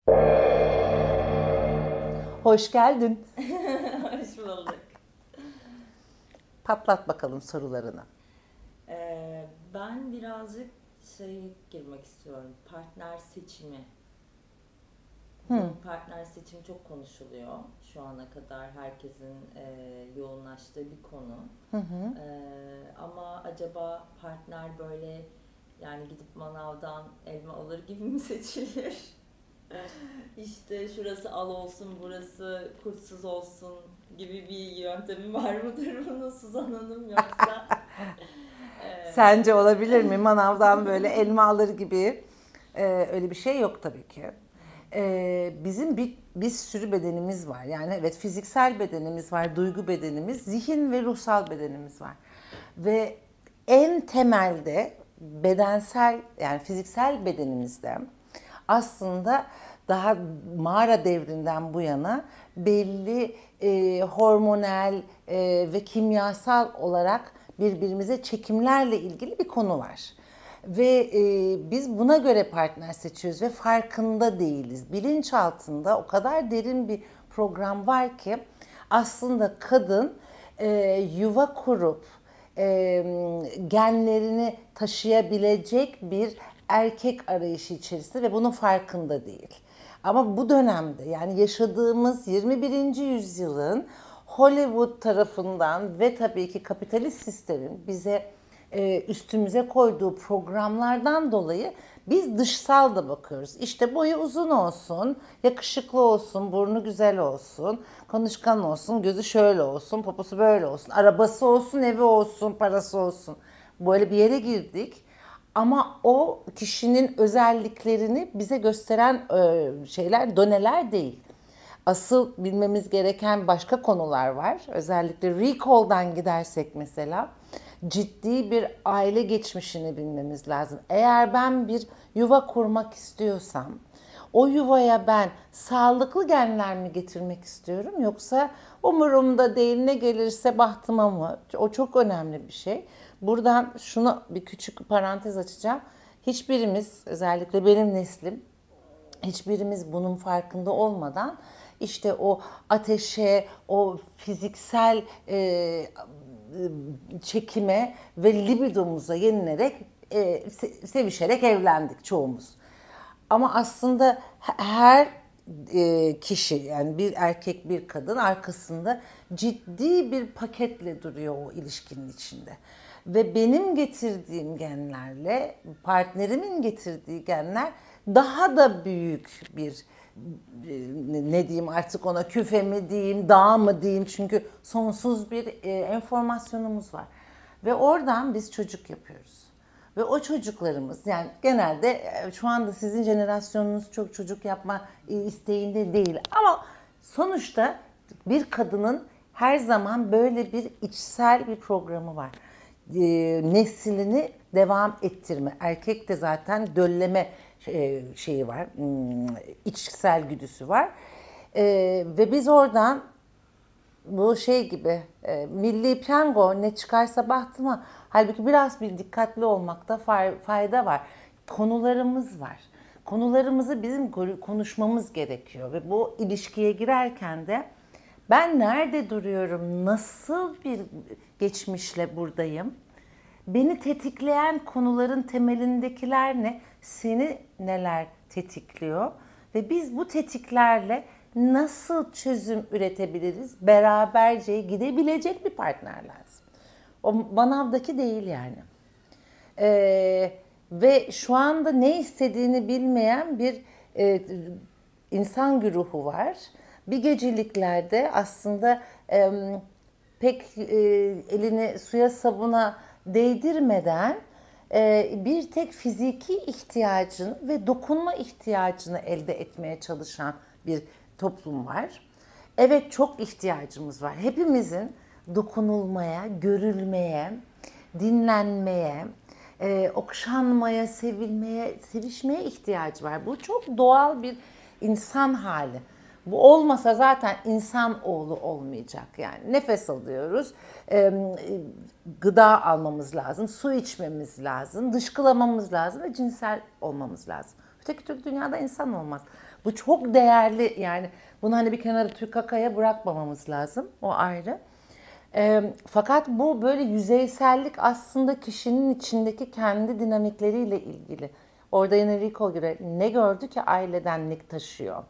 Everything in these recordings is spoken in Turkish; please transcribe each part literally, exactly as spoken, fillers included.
Hoş geldin. Hoş bulduk. Patlat bakalım sorularını. Ee, ben birazcık şey girmek istiyorum. Partner seçimi. Hmm. Bu partner seçimi çok konuşuluyor. Şu ana kadar herkesin e, yoğunlaştığı bir konu. Hı hı. Ee, ama acaba partner böyle yani gidip manavdan elma alır gibi mi seçilir? İşte şurası al olsun, burası kurtsuz olsun gibi bir yöntemi var mıdır bunun Suzan Hanım yoksa? e, Sence olabilir mi? Manavdan böyle elma alır gibi. Ee, öyle bir şey yok tabii ki. Ee, bizim bir, bir sürü bedenimiz var. Yani evet, fiziksel bedenimiz var, duygu bedenimiz, zihin ve ruhsal bedenimiz var. Ve en temelde bedensel, yani fiziksel bedenimizde aslında daha mağara devrinden bu yana belli e, hormonal e, ve kimyasal olarak birbirimize çekimlerle ilgili bir konu var. Ve e, biz buna göre partner seçiyoruz ve farkında değiliz. Bilinçaltında o kadar derin bir program var ki aslında kadın e, yuva kurup e, genlerini taşıyabilecek bir erkek arayışı içerisinde ve bunun farkında değil. Ama bu dönemde, yani yaşadığımız yirmi birinci yüzyılın Hollywood tarafından ve tabii ki kapitalist sistemin bize e, üstümüze koyduğu programlardan dolayı biz dışsal da bakıyoruz. İşte boyu uzun olsun, yakışıklı olsun, burnu güzel olsun, konuşkan olsun, gözü şöyle olsun, poposu böyle olsun, arabası olsun, evi olsun, parası olsun. Böyle bir yere girdik. Ama o kişinin özelliklerini bize gösteren şeyler, doneler değil. Asıl bilmemiz gereken başka konular var. Özellikle recall'dan gidersek mesela ciddi bir aile geçmişini bilmemiz lazım. Eğer ben bir yuva kurmak istiyorsam o yuvaya ben sağlıklı genler mi getirmek istiyorum yoksa umurumda değil, ne gelirse bahtıma mı? O çok önemli bir şey. Buradan şunu bir küçük parantez açacağım. Hiçbirimiz, özellikle benim neslim, hiçbirimiz bunun farkında olmadan işte o ateşe, o fiziksel e, çekime ve libidomuza yenilerek, e, sevişerek evlendik çoğumuz. Ama aslında her e, kişi, yani bir erkek bir kadın arkasında ciddi bir paketle duruyor o ilişkinin içinde. Ve benim getirdiğim genlerle partnerimin getirdiği genler daha da büyük bir, ne diyeyim artık ona, küfe mi diyeyim, dağ mı diyeyim, çünkü sonsuz bir e, enformasyonumuz var. Ve oradan biz çocuk yapıyoruz. Ve o çocuklarımız, yani genelde şu anda sizin jenerasyonunuz çok çocuk yapma isteğinde değil. Ama sonuçta bir kadının her zaman böyle bir içsel bir programı var. E, neslini devam ettirme. Erkek de zaten dölleme şeyi var, içsel güdüsü var. E, ve biz oradan bu şey gibi e, milli piyango, ne çıkarsa bahtıma. Halbuki biraz bir dikkatli olmakta fayda var. Konularımız var. Konularımızı bizim konuşmamız gerekiyor ve bu ilişkiye girerken de ben nerede duruyorum, nasıl bir geçmişle buradayım, beni tetikleyen konuların temelindekiler ne, seni neler tetikliyor ve biz bu tetiklerle nasıl çözüm üretebiliriz? Beraberce gidebilecek bir partner lazım. O manavdaki değil yani. Ee, ve şu anda ne istediğini bilmeyen bir e, insan güruhu var. Bir geceliklerde aslında e, pek e, elini suya sabuna değdirmeden e, bir tek fiziki ihtiyacını ve dokunma ihtiyacını elde etmeye çalışan bir toplum var. Evet, çok ihtiyacımız var. Hepimizin dokunulmaya, görülmeye, dinlenmeye, e, okşanmaya, sevilmeye, sevişmeye ihtiyacı var. Bu çok doğal bir insan hali. Bu olmasa zaten insan oğlu olmayacak yani. Nefes alıyoruz, e, gıda almamız lazım, su içmemiz lazım, dışkılamamız lazım ve cinsel olmamız lazım. Öteki türlü dünyada insan olmaz. Bu çok değerli, yani bunu hani bir kenara tükakaya bırakmamamız lazım. O ayrı. E, fakat bu böyle yüzeysellik aslında kişinin içindeki kendi dinamikleriyle ilgili. Orada yine Rico göre ne gördü ki aileden ne taşıyor.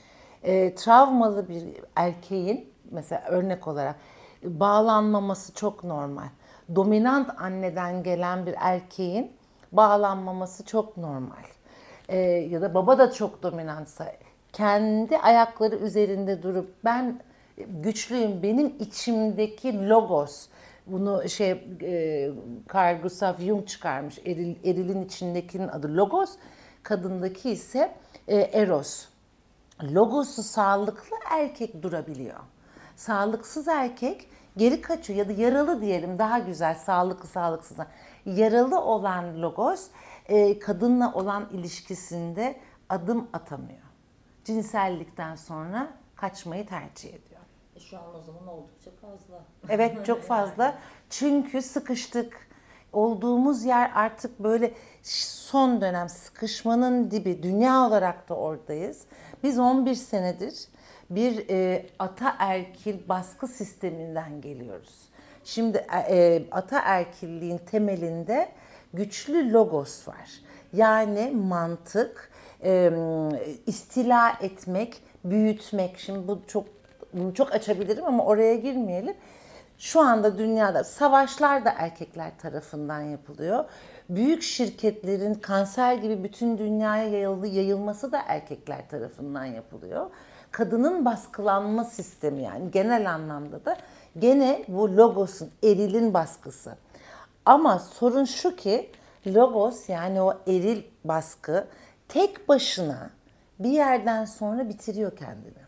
E, travmalı bir erkeğin mesela örnek olarak bağlanmaması çok normal. Dominant anneden gelen bir erkeğin bağlanmaması çok normal. E, ya da baba da çok dominantsa kendi ayakları üzerinde durup ben güçlüyüm, benim içimdeki logos, bunu şey e, Carl Gustav Jung çıkarmış, eril, erilin içindekinin adı logos, kadındaki ise e, eros. Logosu sağlıklı erkek durabiliyor. Sağlıksız erkek geri kaçıyor ya da yaralı diyelim, daha güzel, sağlıklı sağlıksız. Yaralı olan logos e, kadınla olan ilişkisinde adım atamıyor. Cinsellikten sonra kaçmayı tercih ediyor. E şu an o zaman oldukça fazla. Evet, çok fazla. Çünkü sıkıştık. Olduğumuz yer artık böyle son dönem sıkışmanın dibi. Dünya olarak da oradayız. Biz on bir senedir bir e, ataerkil baskı sisteminden geliyoruz. Şimdi e, ataerkilliğin temelinde güçlü logos var. Yani mantık, e, istila etmek, büyütmek. Şimdi bu çok bunu çok açabilirim ama oraya girmeyelim. Şu anda dünyada savaşlar da erkekler tarafından yapılıyor. Büyük şirketlerin kanser gibi bütün dünyaya yayıldı, yayılması da erkekler tarafından yapılıyor. Kadının baskılanma sistemi, yani genel anlamda da gene bu logosun, erilin baskısı. Ama sorun şu ki logos, yani o eril baskı tek başına bir yerden sonra bitiriyor kendini.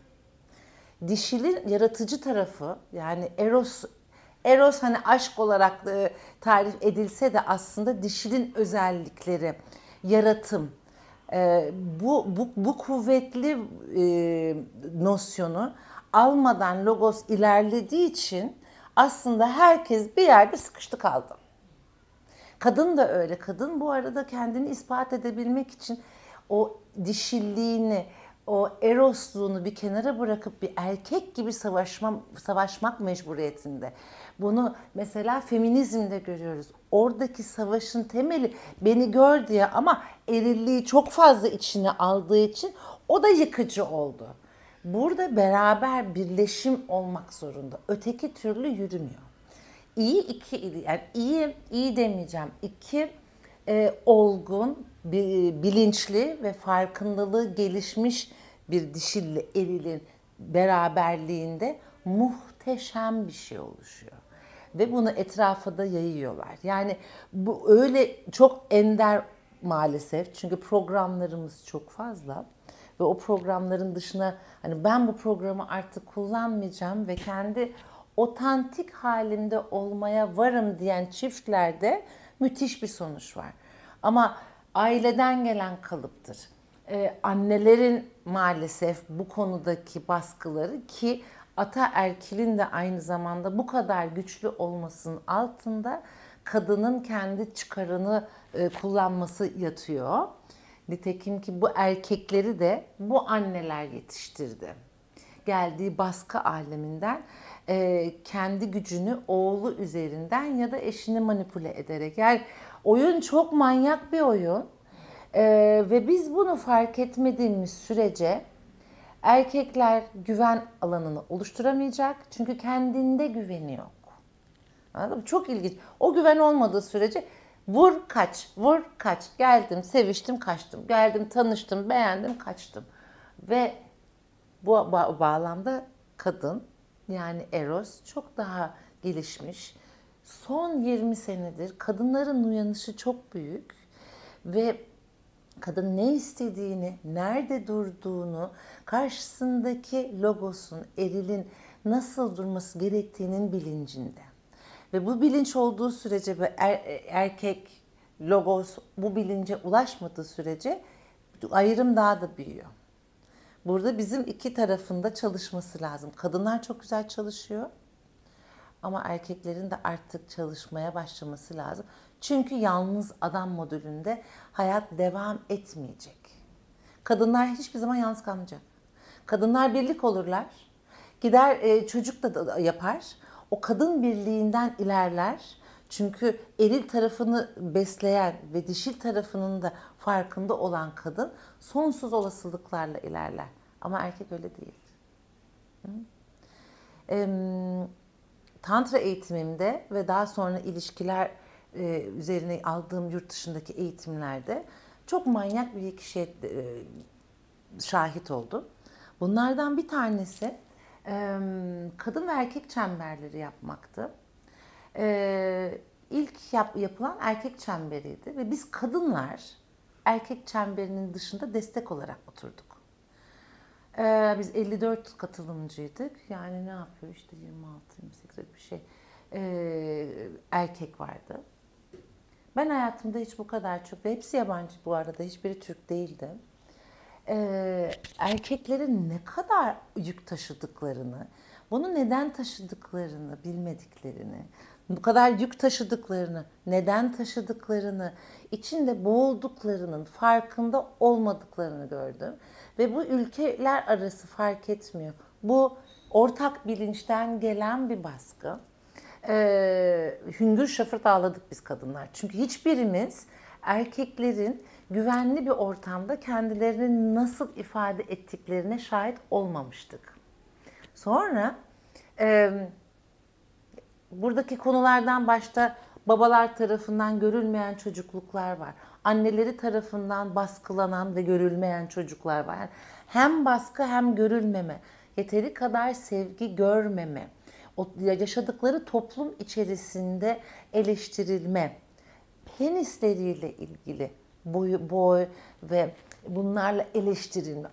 Dişilin yaratıcı tarafı, yani eros, eros hani aşk olarak e, tarif edilse de aslında dişilin özellikleri, yaratım, e, bu, bu, bu kuvvetli e, nosyonu almadan logos ilerlediği için aslında herkes bir yerde sıkıştı kaldı. Kadın da öyle. Kadın bu arada kendini ispat edebilmek için o dişilliğini, o erosluğunu bir kenara bırakıp bir erkek gibi savaşma, savaşmak mecburiyetinde. Bunu mesela feminizmde görüyoruz. Oradaki savaşın temeli beni gör diye, ama erilliği çok fazla içine aldığı için o da yıkıcı oldu. Burada beraber birleşim olmak zorunda. Öteki türlü yürümüyor. İyi iki, yani iyi, iyi demeyeceğim, iki e, olgun, bilinçli ve farkındalığı gelişmiş bir dişille erilin beraberliğinde muhteşem bir şey oluşuyor. Ve bunu etrafa da yayıyorlar. Yani bu öyle çok ender maalesef. Çünkü programlarımız çok fazla. Ve o programların dışına hani ben bu programı artık kullanmayacağım ve kendi otantik halimde olmaya varım diyen çiftlerde müthiş bir sonuç var. Ama aileden gelen kalıptır. Ee, annelerin maalesef bu konudaki baskıları, ki ataerkilin de aynı zamanda bu kadar güçlü olmasının altında kadının kendi çıkarını e, kullanması yatıyor. Nitekim ki bu erkekleri de bu anneler yetiştirdi. Geldiği baskı aleminden e, kendi gücünü oğlu üzerinden ya da eşini manipüle ederek. Yani oyun çok manyak bir oyun. E, ve biz bunu fark etmediğimiz sürece erkekler güven alanını oluşturamayacak. Çünkü kendinde güveni yok. Anladın mı? Çok ilginç. O güven olmadığı sürece vur kaç, vur kaç. Geldim, seviştim, kaçtım. Geldim, tanıştım, beğendim, kaçtım. Ve bu ba- bağlamda kadın, yani eros çok daha gelişmiş. Son yirmi senedir kadınların uyanışı çok büyük ve kadın ne istediğini, nerede durduğunu, karşısındaki logosun, erilin nasıl durması gerektiğinin bilincinde. Ve bu bilinç olduğu sürece, er, erkek logos bu bilince ulaşmadığı sürece ayrım daha da büyüyor. Burada bizim iki tarafında çalışması lazım. Kadınlar çok güzel çalışıyor. Ama erkeklerin de artık çalışmaya başlaması lazım. Çünkü yalnız adam modülünde hayat devam etmeyecek. Kadınlar hiçbir zaman yalnız kalmayacak. Kadınlar birlik olurlar. Gider e, çocuk da, da yapar. O kadın birliğinden ilerler. Çünkü eril tarafını besleyen ve dişil tarafının da farkında olan kadın sonsuz olasılıklarla ilerler. Ama erkek öyle değil. Hı? E, Tantra eğitimimde ve daha sonra ilişkiler e, üzerine aldığım yurt dışındaki eğitimlerde çok manyak bir kişiye e, şahit oldum. Bunlardan bir tanesi e, kadın ve erkek çemberleri yapmaktı. E, ilk yap, yapılan erkek çemberiydi ve biz kadınlar erkek çemberinin dışında destek olarak oturduk. Ee, biz elli dört katılımcıydık. Yani ne yapıyor işte yirmi altı yirmi sekiz bir şey. Ee, erkek vardı. Ben hayatımda hiç bu kadar çok, ve hepsi yabancı bu arada, hiçbiri Türk değildi. Ee, erkeklerin ne kadar yük taşıdıklarını, bunu neden taşıdıklarını bilmediklerini, bu kadar yük taşıdıklarını, neden taşıdıklarını, içinde boğulduklarının farkında olmadıklarını gördüm. Ve bu ülkeler arası fark etmiyor. Bu ortak bilinçten gelen bir baskı. Ee, hüngür şafırt ağladık biz kadınlar. Çünkü hiçbirimiz erkeklerin güvenli bir ortamda kendilerini nasıl ifade ettiklerine şahit olmamıştık. Sonra e, buradaki konulardan başta babalar tarafından görülmeyen çocukluklar var. Anneleri tarafından baskılanan ve görülmeyen çocuklar var. Yani hem baskı hem görülmeme, yeteri kadar sevgi görmeme, o yaşadıkları toplum içerisinde eleştirilme, penisleriyle ilgili boy, boy ve bunlarla eleştirilme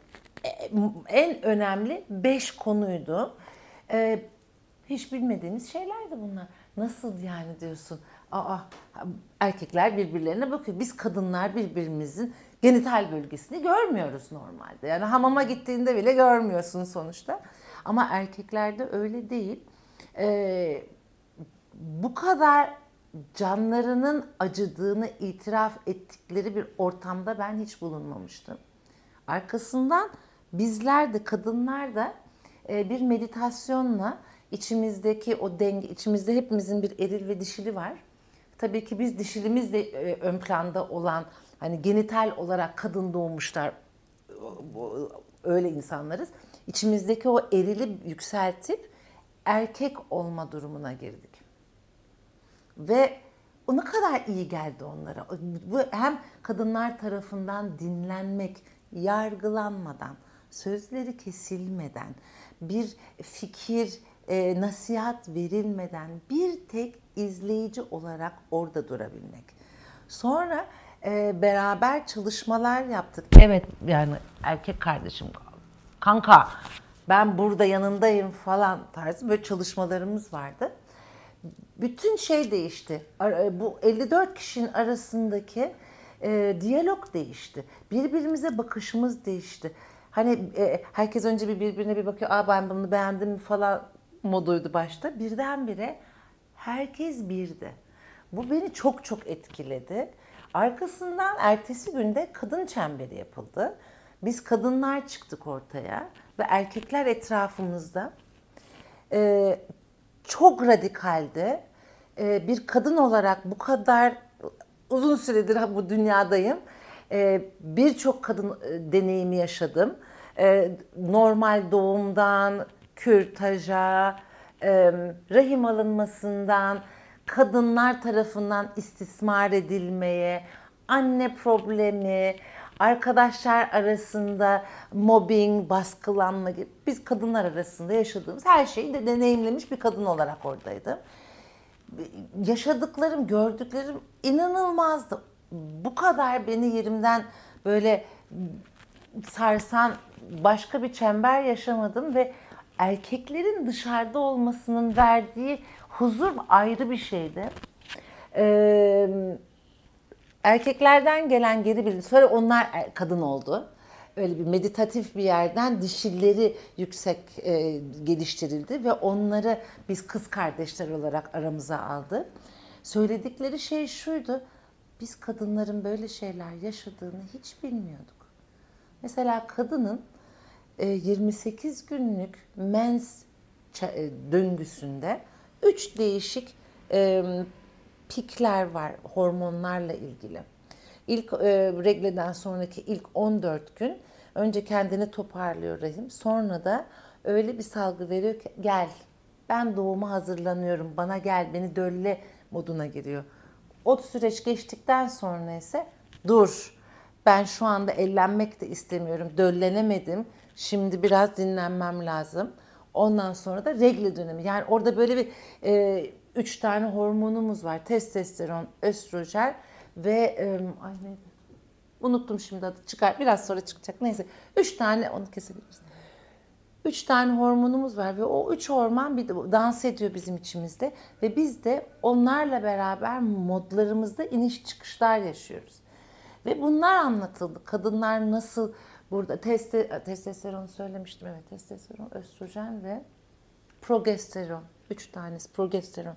en önemli beş konuydu. Ee, hiç bilmediğimiz şeylerdi bunlar. Nasıl yani diyorsun? Aa, erkekler birbirlerine bakıyor. Biz kadınlar birbirimizin genital bölgesini görmüyoruz normalde. Yani hamama gittiğinde bile görmüyorsun sonuçta. Ama erkeklerde öyle değil. Ee, bu kadar canlarının acıdığını itiraf ettikleri bir ortamda ben hiç bulunmamıştım. Arkasından bizler de, kadınlar da bir meditasyonla içimizdeki o denge, içimizde hepimizin bir eril ve dişili var. Tabii ki biz dişilimiz de ön planda olan, hani genital olarak kadın doğmuşlar, öyle insanlarız. İçimizdeki o erili yükseltip erkek olma durumuna girdik. Ve o ne kadar iyi geldi onlara. Bu hem kadınlar tarafından dinlenmek, yargılanmadan, sözleri kesilmeden, bir fikir, e, nasihat verilmeden bir tek izleyici olarak orada durabilmek. Sonra e, beraber çalışmalar yaptık. Evet, yani erkek kardeşim, kanka ben burada yanındayım falan tarzı böyle çalışmalarımız vardı. Bütün şey değişti. Bu elli dört kişinin arasındaki e, diyalog değişti. Birbirimize bakışımız değişti. Hani e, herkes önce bir birbirine bir bakıyor. Aa ben bunu beğendim falan moduydu başta. Birdenbire herkes birdi. Bu beni çok çok etkiledi. Arkasından ertesi günde kadın çemberi yapıldı. Biz kadınlar çıktık ortaya ve erkekler etrafımızda e, çok radikaldi. E, bir kadın olarak bu kadar uzun süredir bu dünyadayım. E, Birçok kadın deneyimi yaşadım. E, normal doğumdan, kürtaja, e, rahim alınmasından, kadınlar tarafından istismar edilmeye, anne problemi, arkadaşlar arasında mobbing, baskılanma gibi, biz kadınlar arasında yaşadığımız her şeyi de deneyimlemiş bir kadın olarak oradaydım. Yaşadıklarım, gördüklerim inanılmazdı. Bu kadar beni yerimden böyle sarsan başka bir çember yaşamadım ve erkeklerin dışarıda olmasının verdiği huzur ayrı bir şeydi. Ee, erkeklerden gelen geri bildirim, sonra onlar kadın oldu. Öyle bir meditatif bir yerden dişilleri yüksek e, geliştirildi ve onları biz kız kardeşler olarak aramıza aldık. Söyledikleri şey şuydu: biz kadınların böyle şeyler yaşadığını hiç bilmiyorduk. Mesela kadının e, yirmi sekiz günlük mens e, döngüsünde üç değişik e, pikler var hormonlarla ilgili. İlk e, regleden sonraki ilk on dört gün önce kendini toparlıyor rahim. Sonra da öyle bir salgı veriyor ki gel ben doğuma hazırlanıyorum, bana gel, beni dölle moduna giriyor. O süreç geçtikten sonra ise dur ben şu anda ellenmek de istemiyorum, döllenemedim, şimdi biraz dinlenmem lazım. Ondan sonra da regle dönemi. Yani orada böyle bir e, üç tane hormonumuz var. Testosteron, östrojen ve e, ay neydi? Unuttum şimdi adı. Çıkar. Biraz sonra çıkacak. Neyse. Üç tane onu kesebiliriz. Üç tane hormonumuz var ve o üç hormon bir de dans ediyor bizim içimizde ve biz de onlarla beraber modlarımızda iniş çıkışlar yaşıyoruz. Ve bunlar anlatıldı. Kadınlar nasıl burada teste, testosteronu söylemiştim, evet, testosteron, östrojen ve progesteron. Üç tanesi progesteron.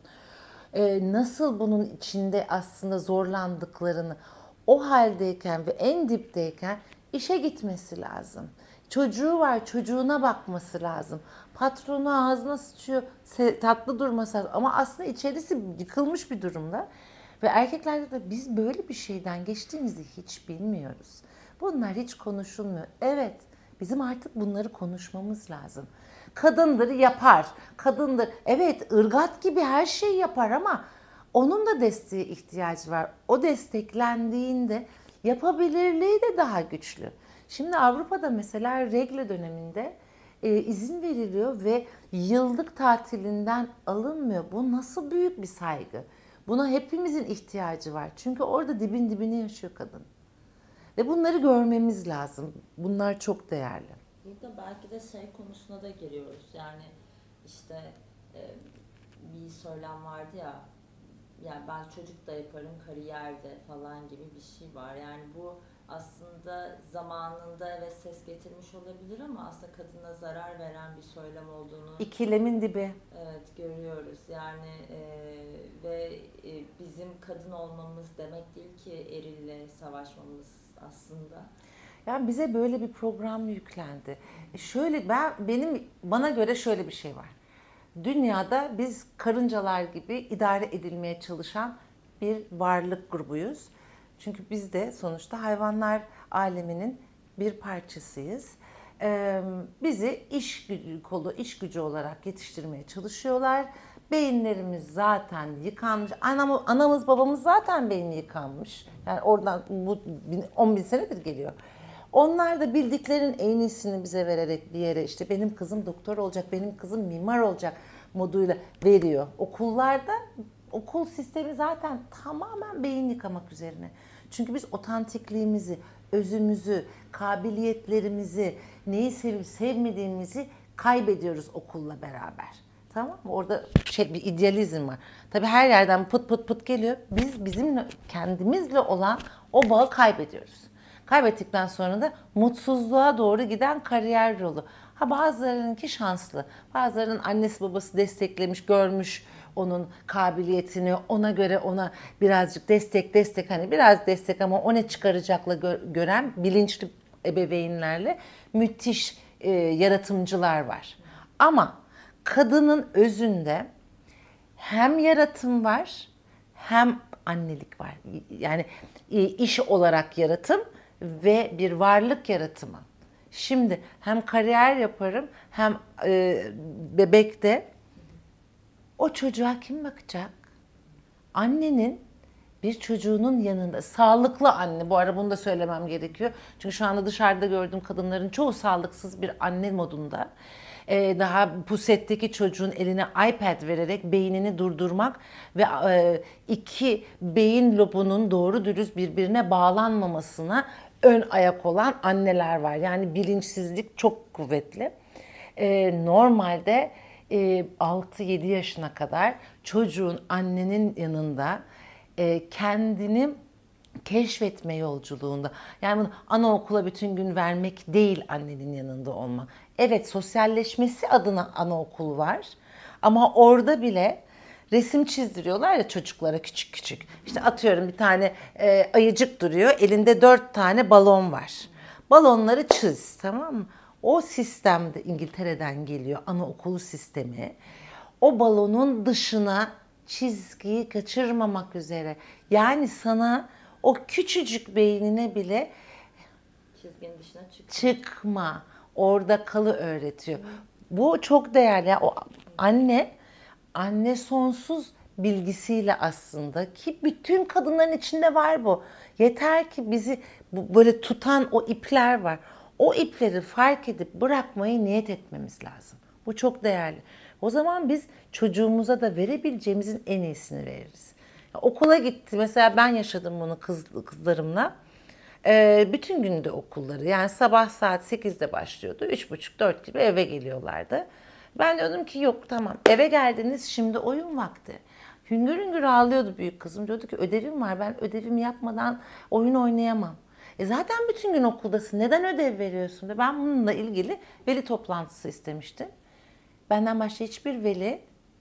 Ee, nasıl bunun içinde aslında zorlandıklarını, o haldeyken ve en dipteyken işe gitmesi lazım. Çocuğu var, çocuğuna bakması lazım. Patronu ağzına sıçıyor, tatlı durması lazım. Ama aslında içerisi yıkılmış bir durumda. Ve erkeklerde de biz böyle bir şeyden geçtiğimizi hiç bilmiyoruz. Bunlar hiç konuşulmuyor. Evet, bizim artık bunları konuşmamız lazım. Kadındır yapar, kadındır. Evet, ırgat gibi her şeyi yapar ama onun da desteğe ihtiyacı var. O desteklendiğinde yapabilirliği de daha güçlü. Şimdi Avrupa'da mesela regle döneminde e, izin veriliyor ve yıllık tatilinden alınmıyor. Bu nasıl büyük bir saygı. Buna hepimizin ihtiyacı var. Çünkü orada dibin dibini yaşıyor kadın. Ve bunları görmemiz lazım. Bunlar çok değerli. Burada belki de şey konusuna da giriyoruz. Yani işte e, bir söylem vardı ya, yani ben çocuk da yaparım kariyerde falan gibi bir şey var. Yani bu aslında zamanında evet ses getirmiş olabilir ama aslında kadına zarar veren bir söylem olduğunu İkilemin dibi. evet görüyoruz. Yani e, ve e, bizim kadın olmamız demek değil ki erille savaşmamız aslında. Yani bize böyle bir program yüklendi. E şöyle ben benim bana göre şöyle bir şey var. Dünyada biz karıncalar gibi idare edilmeye çalışan bir varlık grubuyuz. Çünkü biz de sonuçta hayvanlar aleminin bir parçasıyız. Ee, bizi iş gücü, kolu iş gücü olarak yetiştirmeye çalışıyorlar. Beyinlerimiz zaten yıkanmış. Anam, anamız babamız zaten beyni yıkanmış. Yani oradan bu on bin senedir geliyor. Onlar da bildiklerin en iyisini bize vererek bir yere işte benim kızım doktor olacak, benim kızım mimar olacak moduyla veriyor. Okullarda okul sistemi zaten tamamen beyin yıkamak üzerine. Çünkü biz otantikliğimizi, özümüzü, kabiliyetlerimizi, neyi sevip sevmediğimizi kaybediyoruz okulla beraber. Tamam mı? Orada şey bir idealizm var. Tabii her yerden pıt pıt pıt geliyor. Biz bizimle kendimizle olan o bağı kaybediyoruz. Kaybettikten sonra da mutsuzluğa doğru giden kariyer yolu. Ha bazılarınınki şanslı. Bazılarının annesi babası desteklemiş, görmüş onun kabiliyetini, ona göre ona birazcık destek destek hani biraz destek ama o ne çıkaracakla gö- gören bilinçli ebeveynlerle müthiş e, yaratımcılar var. Ama kadının özünde hem yaratım var hem annelik var. Yani iş olarak yaratım ve bir varlık yaratımı. Şimdi hem kariyer yaparım hem e, bebekte o çocuğa kim bakacak? Annenin bir çocuğunun yanında, sağlıklı anne, bu ara bunu da söylemem gerekiyor. Çünkü şu anda dışarıda gördüğüm kadınların çoğu sağlıksız bir anne modunda. Ee, daha pusetteki çocuğun eline iPad vererek beynini durdurmak ve e, iki beyin lobunun doğru dürüst birbirine bağlanmamasına ön ayak olan anneler var. Yani bilinçsizlik çok kuvvetli. Ee, normalde e, altı yedi yaşına kadar çocuğun annenin yanında e, kendini keşfetme yolculuğunda. Yani bunu anaokula bütün gün vermek değil annenin yanında olmak. Evet sosyalleşmesi adına anaokul var ama orada bile resim çizdiriyorlar ya çocuklara küçük küçük. İşte atıyorum bir tane e, ayıcık duruyor elinde dört tane balon var. Balonları çiz, tamam mı? O sistemde İngiltere'den geliyor, anaokulu sistemi. O balonun dışına çizgiyi kaçırmamak üzere. Yani sana o küçücük beynine bile Çizginin dışına çık. çıkma, orada kalı öğretiyor. Bu çok değerli. Yani o anne, anne sonsuz bilgisiyle aslında, ki bütün kadınların içinde var bu. Yeter ki bizi bu, böyle tutan o ipler var. O ipleri fark edip bırakmayı niyet etmemiz lazım. Bu çok değerli. O zaman biz çocuğumuza da verebileceğimizin en iyisini veririz. Ya, okula gitti. Mesela ben yaşadım bunu kız, kızlarımla. Ee, bütün günde okulları, yani sabah saat sekizde başlıyordu. üç buçuk dört gibi eve geliyorlardı. Ben diyordum ki yok, tamam, eve geldiniz, şimdi oyun vakti. Hüngür hüngür ağlıyordu büyük kızım. Diyordu ki ödevim var, ben ödevimi yapmadan oyun oynayamam. E zaten bütün gün okuldasın, neden ödev veriyorsun? De ben bununla ilgili veli toplantısı istemiştim. Benden başka hiçbir veli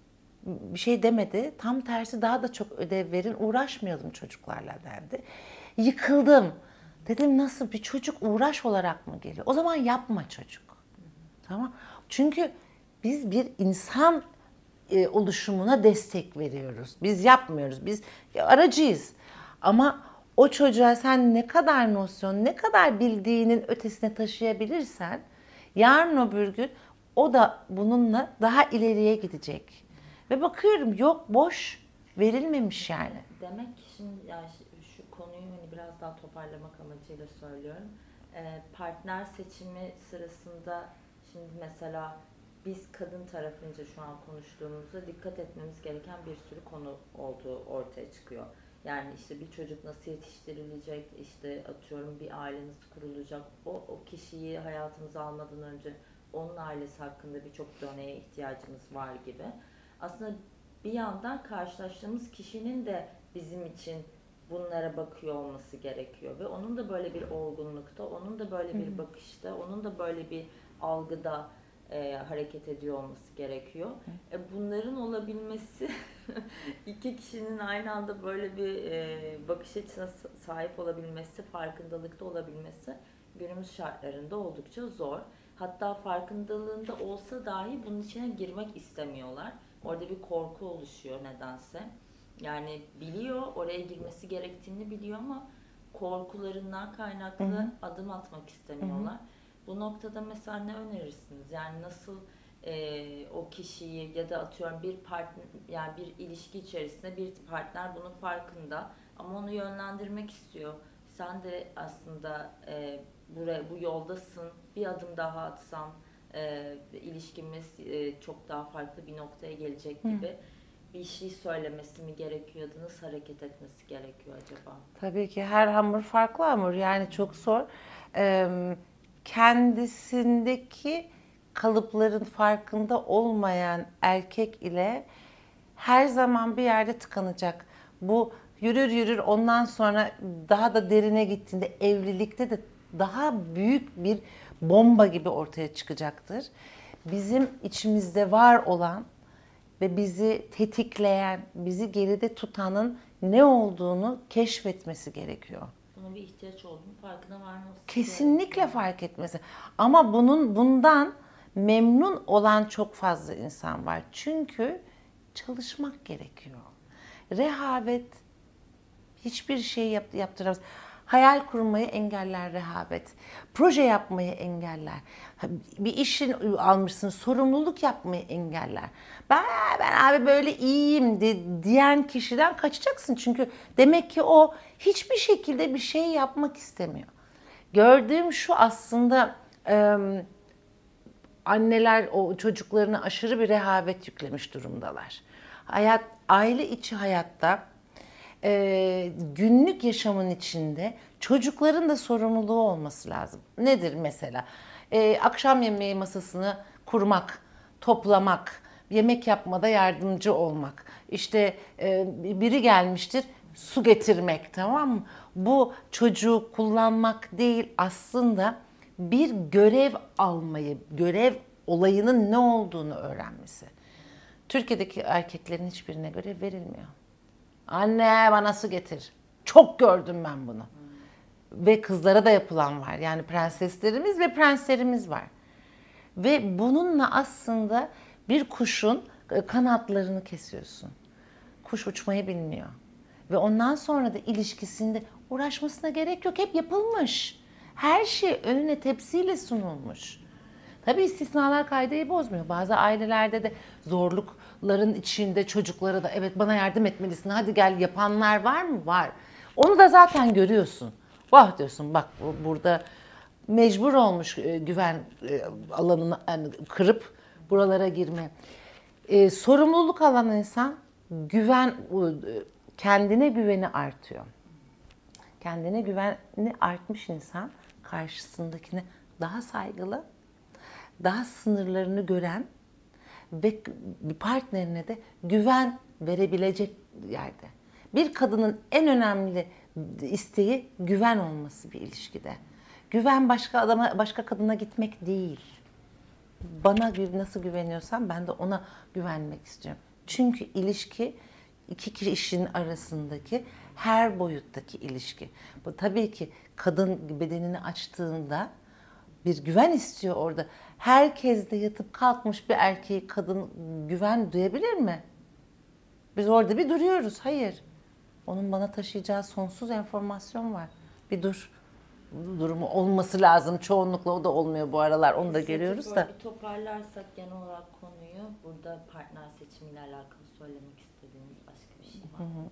bir şey demedi. Tam tersi, daha da çok ödev verin, uğraşmayalım çocuklarla derdi. Yıkıldım. Dedim nasıl, bir çocuk uğraş olarak mı geliyor? O zaman yapma çocuk. Tamam. Çünkü biz bir insan e, oluşumuna destek veriyoruz. Biz yapmıyoruz. Biz aracıyız. Ama o çocuğa sen ne kadar nosyon, ne kadar bildiğinin ötesine taşıyabilirsen, yarın öbür gün o da bununla daha ileriye gidecek. Ve bakıyorum yok, boş verilmemiş yani. Demek ki şimdi yani şu konuyu hani biraz daha toparlamak amacıyla söylüyorum. Ee, partner seçimi sırasında şimdi mesela biz kadın tarafınca şu an konuştuğumuzda dikkat etmemiz gereken bir sürü konu olduğu ortaya çıkıyor. Yani işte bir çocuk nasıl yetiştirilecek, işte atıyorum bir aile nasıl kurulacak, o, o kişiyi hayatımıza almadan önce onun ailesi hakkında birçok örneğe ihtiyacımız var gibi. Aslında bir yandan karşılaştığımız kişinin de bizim için bunlara bakıyor olması gerekiyor ve onun da böyle bir olgunlukta, onun da böyle bir bakışta, onun da böyle bir algıda e, hareket ediyor olması gerekiyor. E, bunların olabilmesi, iki kişinin aynı anda böyle bir e, bakış açısına sahip olabilmesi, farkındalıkta olabilmesi günümüz şartlarında oldukça zor. Hatta farkındalığında olsa dahi bunun içine girmek istemiyorlar. Orada bir korku oluşuyor nedense. Yani biliyor, oraya girmesi gerektiğini biliyor ama korkularından kaynaklı hı hı. adım atmak istemiyorlar. Hı hı. Bu noktada mesela ne önerirsiniz? Yani nasıl e, o kişiyi ya da atıyorum bir partner, yani bir ilişki içerisinde bir partner bunun farkında ama onu yönlendirmek istiyor. Sen de aslında e, buraya, bu yoldasın, bir adım daha atsan e, ilişkimiz e, çok daha farklı bir noktaya gelecek gibi. Hı. Bir şey söylemesi mi gerekiyordu? Nasıl hareket etmesi gerekiyor acaba? Tabii ki her hamur farklı hamur. Yani çok zor. Ee, kendisindeki kalıpların farkında olmayan erkek ile her zaman bir yerde tıkanacak. Bu yürür yürür, ondan sonra daha da derine gittiğinde evlilikte de daha büyük bir bomba gibi ortaya çıkacaktır. Bizim içimizde var olan ve bizi tetikleyen, bizi geride tutanın ne olduğunu keşfetmesi gerekiyor. Buna bir ihtiyaç olduğunu farkına varması. Kesinlikle gerekiyor. Fark etmesi. Ama bunun bundan memnun olan çok fazla insan var. Çünkü çalışmak gerekiyor. Rehavet hiçbir şey yap, yaptıramaz. Hayal kurmayı engeller rehavet. Proje yapmayı engeller. Bir işin almışsın, sorumluluk yapmayı engeller. Ben, ben abi böyle iyiyim de, diyen kişiden kaçacaksın. Çünkü demek ki o hiçbir şekilde bir şey yapmak istemiyor. Gördüğüm şu aslında e, anneler o çocuklarına aşırı bir rehavet yüklemiş durumdalar. Hayat, aile içi hayatta Ee, günlük yaşamın içinde çocukların da sorumluluğu olması lazım. Nedir mesela? Ee, akşam yemeği masasını kurmak, toplamak, yemek yapmada yardımcı olmak. İşte e, biri gelmiştir, su getirmek, tamam mı? Bu çocuğu kullanmak değil, aslında bir görev almayı, görev olayının ne olduğunu öğrenmesi. Türkiye'deki erkeklerin hiçbirine görev verilmiyor. Anne bana su getir. Çok gördüm ben bunu. Ve kızlara da yapılan var. Yani prenseslerimiz ve prenslerimiz var. Ve bununla aslında bir kuşun kanatlarını kesiyorsun. Kuş uçmayı bilmiyor. Ve ondan sonra da ilişkisinde uğraşmasına gerek yok. Hep yapılmış. Her şey önüne tepsiyle sunulmuş. Tabii istisnalar kaideyi bozmuyor. Bazı ailelerde de zorlukların içinde çocuklara da evet bana yardım etmelisin, hadi gel yapanlar var mı? Var. Onu da zaten görüyorsun. Vah diyorsun, bak burada mecbur olmuş güven alanını yani kırıp buralara girme. Ee, sorumluluk alan insan güven, kendine güveni artıyor. Kendine güveni artmış insan karşısındakine daha saygılı, daha sınırlarını gören ve partnerine de güven verebilecek yerde. Bir kadının en önemli isteği güven olması bir ilişkide. Güven başka adama, başka kadına gitmek değil. Bana nasıl güveniyorsam ben de ona güvenmek istiyorum. Çünkü ilişki iki kişinin arasındaki her boyuttaki ilişki. Bu tabii ki kadın bedenini açtığında bir güven istiyor orada. Herkes de yatıp kalkmış bir erkeği kadın güven duyabilir mi? Biz orada bir duruyoruz. Hayır. Onun bana taşıyacağı sonsuz enformasyon var. Bir dur. Durumu olması lazım. Çoğunlukla o da olmuyor bu aralar. Onu da görüyoruz da. Bir toparlarsak genel olarak konuyu, burada partner seçimiyle alakalı söylemek istediğiniz başka bir şey var mı?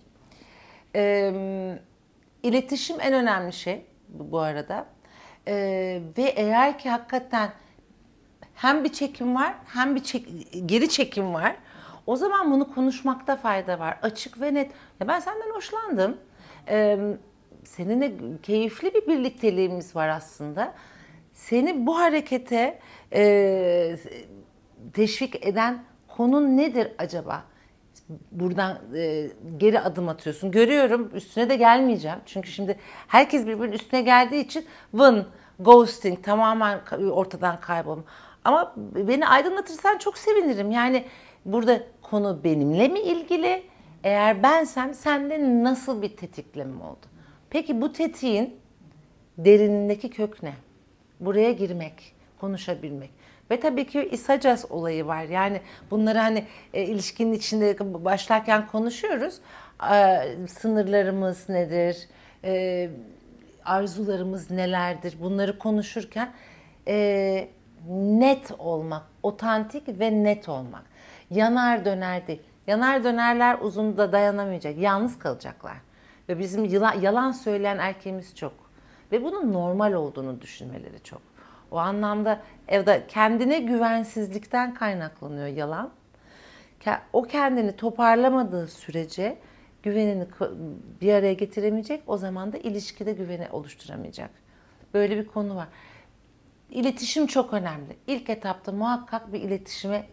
Ee, iletişim en önemli şey bu, bu arada. Ee, ve eğer ki hakikaten hem bir çekim var hem bir çek, geri çekim var. O zaman bunu konuşmakta fayda var. Açık ve net. Ya ben senden hoşlandım. Ee, seninle keyifli bir birlikteliğimiz var aslında. Seni bu harekete e, teşvik eden konu nedir acaba? Buradan e, geri adım atıyorsun. Görüyorum, üstüne de gelmeyeceğim. Çünkü şimdi herkes birbirinin üstüne geldiği için vın, ghosting tamamen ortadan kaybolma. Ama beni aydınlatırsan çok sevinirim. Yani burada konu benimle mi ilgili? Eğer bensem sende nasıl bir tetikleme oldu? Peki bu tetiğin derinindeki kök ne? Buraya girmek, konuşabilmek. Ve tabii ki isacas olayı var. Yani bunları hani e, ilişkinin içinde başlarken konuşuyoruz. E, sınırlarımız nedir? E, arzularımız nelerdir? Bunları konuşurken e, net olmak, otantik ve net olmak. Yanar döner değil. Yanar dönerler uzun da dayanamayacak. Yalnız kalacaklar. Ve bizim yalan, yalan söyleyen erkeğimiz çok. Ve bunun normal olduğunu düşünmeleri çok. O anlamda evde kendine güvensizlikten kaynaklanıyor yalan. O kendini toparlamadığı sürece güvenini bir araya getiremeyecek. O zaman da ilişkide güveni oluşturamayacak. Böyle bir konu var. İletişim çok önemli. İlk etapta muhakkak bir iletişime,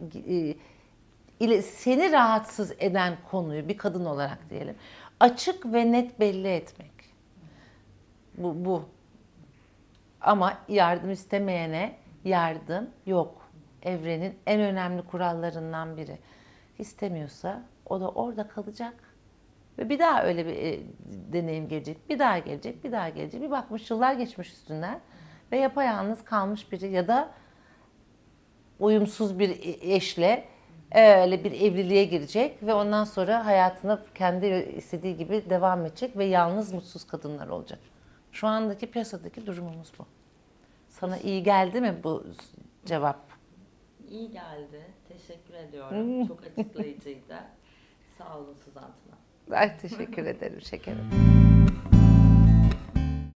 seni rahatsız eden konuyu bir kadın olarak diyelim, açık ve net belli etmek. Bu, bu. Ama yardım istemeyene yardım yok. Evrenin en önemli kurallarından biri. İstemiyorsa o da orada kalacak. Ve bir daha öyle bir e, deneyim gelecek. Bir daha gelecek, bir daha gelecek. Bir bakmış yıllar geçmiş üstünden ve yapayalnız kalmış biri ya da uyumsuz bir eşle öyle bir evliliğe girecek ve ondan sonra hayatına kendi istediği gibi devam edecek ve yalnız mutsuz kadınlar olacak. Şu andaki piyasadaki durumumuz bu. Sana iyi geldi mi bu cevap? İyi geldi. Teşekkür ediyorum. Çok açıklayıcıydı. Sağ olun Suzan Tuna. Ay, teşekkür ederim şekerim.